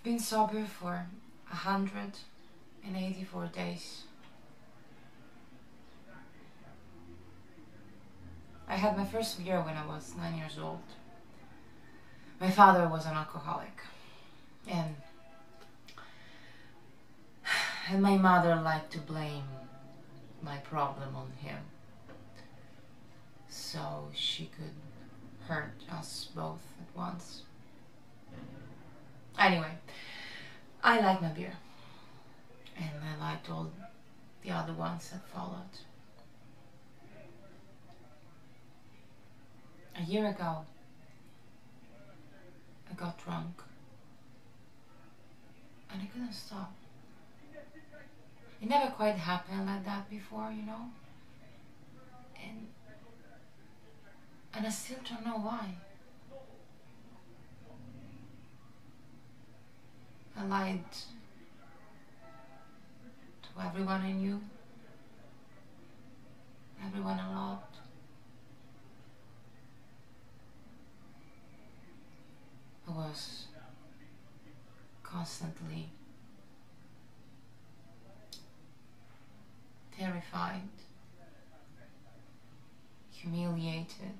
been sober for 184 days. I had my first beer when I was 9 years old. My father was an alcoholic, and my mother liked to blame my problem on him, so she could hurt us both at once. Anyway, I like my beer, and I liked all the other ones that followed. A year ago, I got drunk, and I couldn't stop. It never quite happened like that before, you know? And I still don't know why. I lied to everyone I knew, everyone I loved. I was constantly terrified, humiliated,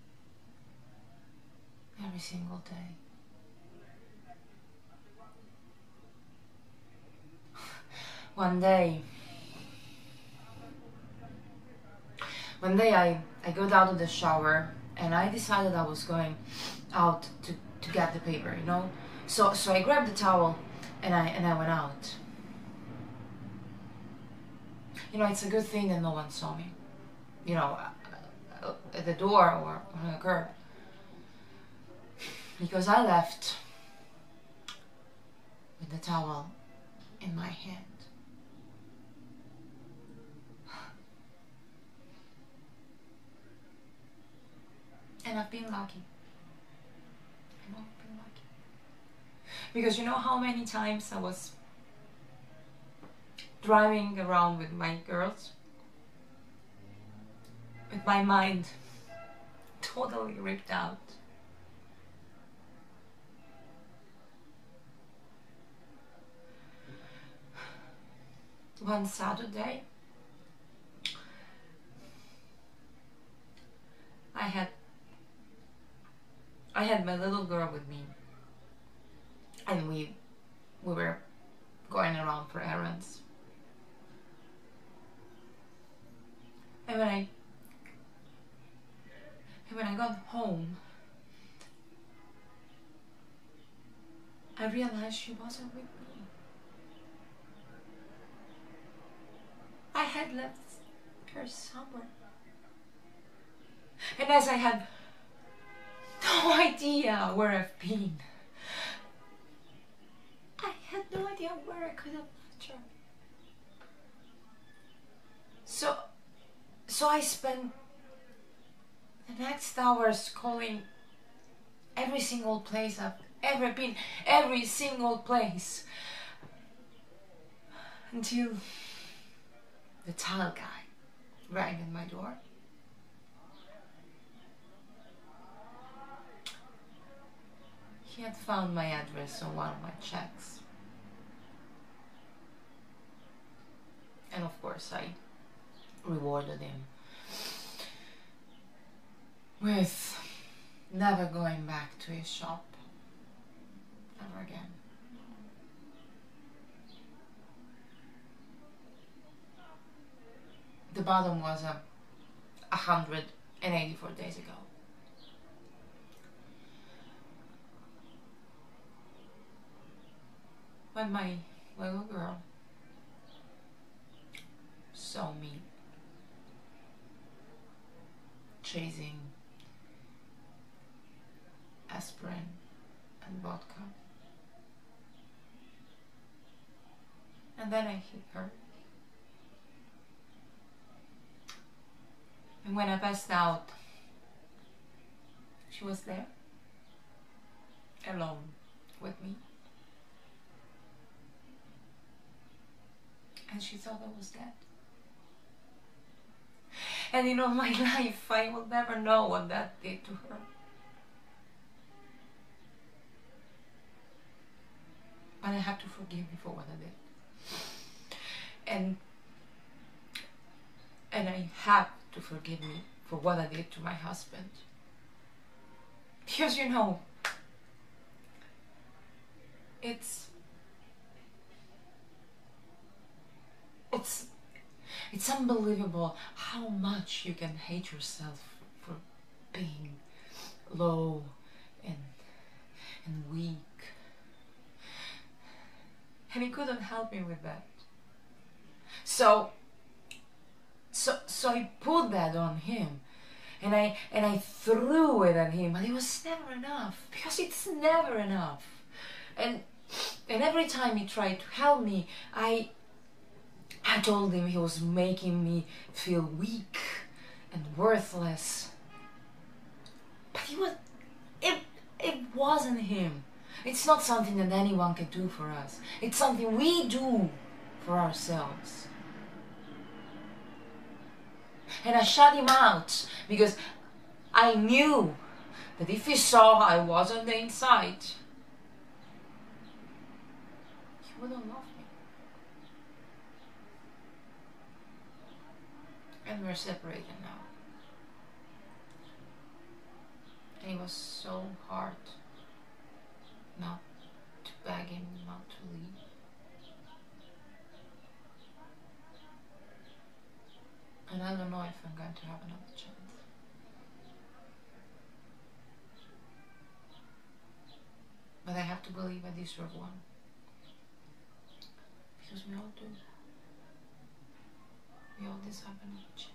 every single day. One day I got out of the shower and I decided I was going out to get the paper, you know? So I grabbed the towel and I went out. You know, it's a good thing that no one saw me, you know, at the door or on the curb. Because I left with the towel in my hand. And I've been lucky. I know I've been lucky. Because you know how many times I was driving around with my girls, with my mind totally ripped out. One Saturday, I had my little girl with me, and we were going around for errands. And when I got home, I realized she wasn't with me. I had left her somewhere. And as I had no idea where I've been, I had no idea where I could have left her. So I spent the next hours calling every single place I've ever been, every single place, until the tile guy rang at my door. He had found my address on one of my checks. And of course I rewarded him with never going back to his shop. Never again. The bottom was 184 days ago. When my little girl saw me chasing aspirin and vodka, and then I hit her. And when I passed out, she was there, alone with me. And she thought I was dead. And in all my life, I will never know what that did to her. but I have to forgive me for what I did. And I have to forgive me for what I did to my husband. Because, you know, it's unbelievable how much you can hate yourself for being low and weak. And he couldn't help me with that. So I put that on him, and I threw it at him, but it was never enough, because it's never enough. And every time he tried to help me, I told him he was making me feel weak and worthless. But it wasn't him. It's not something that anyone can do for us. It's something we do for ourselves. And I shut him out because I knew that if he saw how I was on the inside, he wouldn't love me. And we're separated now. And it was so hard not to beg him not to leave. And I don't know if I'm going to have another chance. But I have to believe I deserve one. Because we all do. We all deserve another chance.